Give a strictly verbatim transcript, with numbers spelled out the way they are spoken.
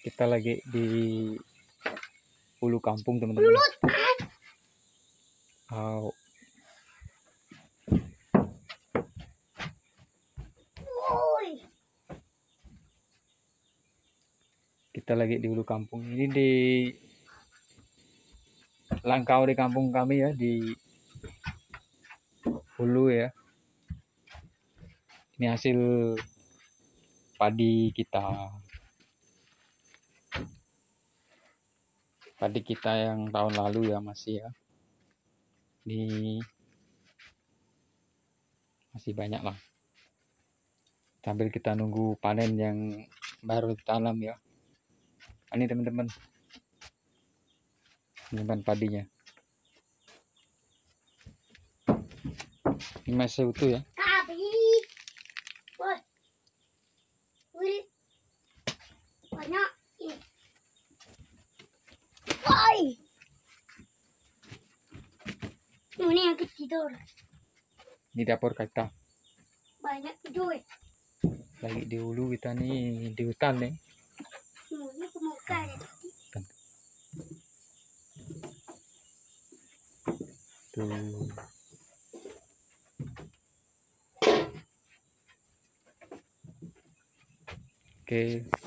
Kita lagi di hulu kampung, teman-teman. Oh. Kita lagi di hulu kampung. Ini di Langkau di kampung kami ya, di hulu ya. Ini hasil padi kita. Padi kita yang tahun lalu ya, masih ya. Ini masih banyak lah. Sambil kita nunggu panen yang baru ditanam ya. Ini teman-teman. Teman padinya. Ini masih utuh ya. Banyak. Woi. Ini yang tidur. Ini dapur kita. Banyak tidur. Lagi di hulu kita nih, di hutan nih. Ini kemuka ya. Tuh. Oke.